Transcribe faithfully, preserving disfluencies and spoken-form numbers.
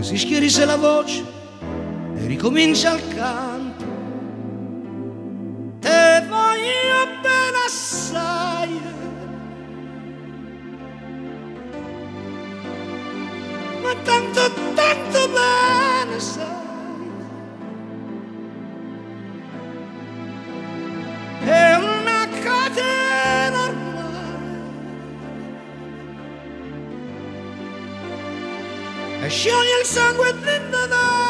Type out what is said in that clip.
poi si schierisse la voce e ricomincia il canto. Te voglio bene assai, ma tanto, tanto bene sai. È una catena ormai e scioglie il sangue dentro da